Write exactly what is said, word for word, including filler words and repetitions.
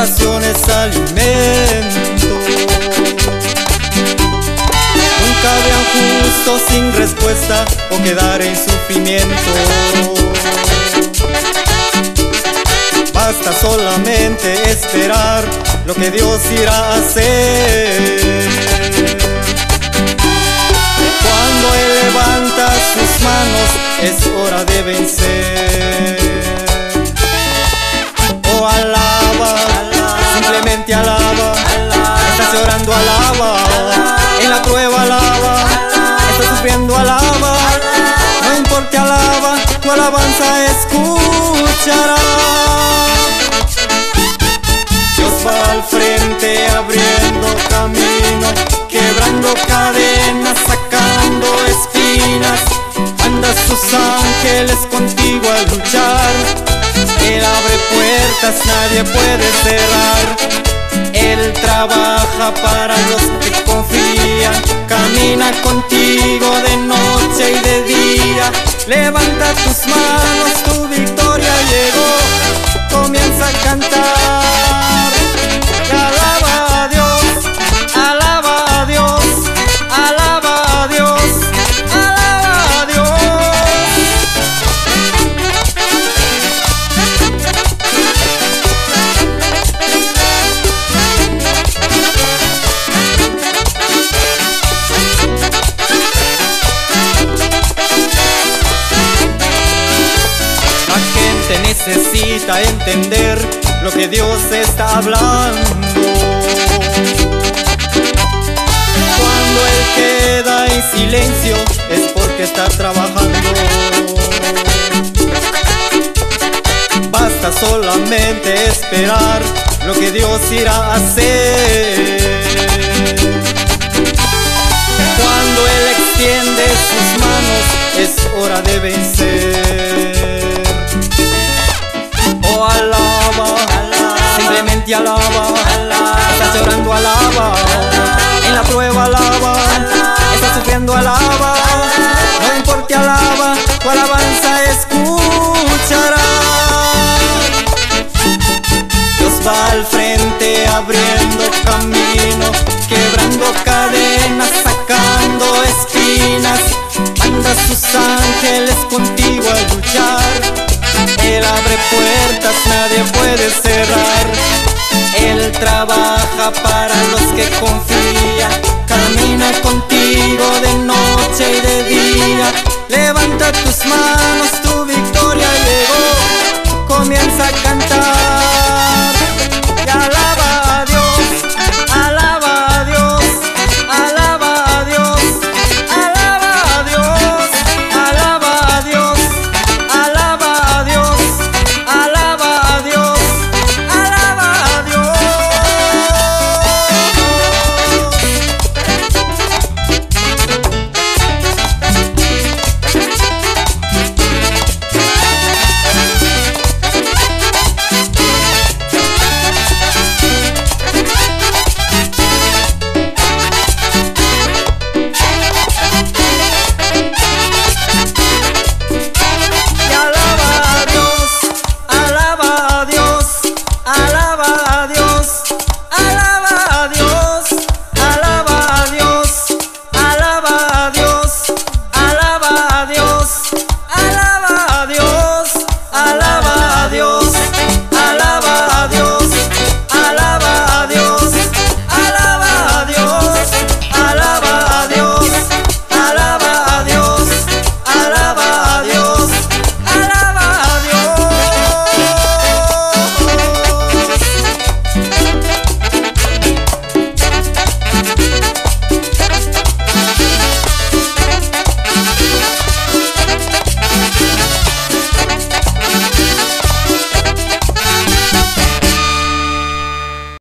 oración es alimento. Nunca vean justo sin respuesta o quedar en sufrimiento. Basta solamente esperar lo que Dios irá a hacer. Cuando Él levanta sus manos es hora de vencer. Oh, alaba, simplemente alaba. Estás llorando, alaba. En la prueba, alaba. Estás sufriendo, alaba. No importa, alaba. Tu alabanza escuchará. Dios va al frente abriendo camino, quebrando cadenas, sacando espinas. Manda sus ángeles contigo a luchar. Él abre puertas, nadie puede cerrar. Él trabaja para los que confían. Camina contigo de noche y de día. Levanta tus manos, tu victoria llegó. Comienza a cantar. Y alaba a Dios, alaba a Dios, alaba a Dios, alaba a Dios. La gente necesita entender lo que Dios está hablando. Cuando Él queda en silencio es porque está trabajando. Basta solamente esperar lo que Dios irá a hacer. Cuando Él extiende sus manos es hora de vencer. Oh, alaba, simplemente alaba. Estás llorando, alaba. En la prueba, alaba. Estás sufriendo, alaba. No importa, alaba. Tu alabanza escuchará. Dios va al frente abriendo camino, quebrando cadenas, sacando espinas. Manda sus ángeles contigo a luchar. Él abre puertas, nadie puede cerrar. Él trabaja para los que confían. Camina contigo de noche y de día. Levanta tus manos, tu victoria llegó. Comienza a cantar.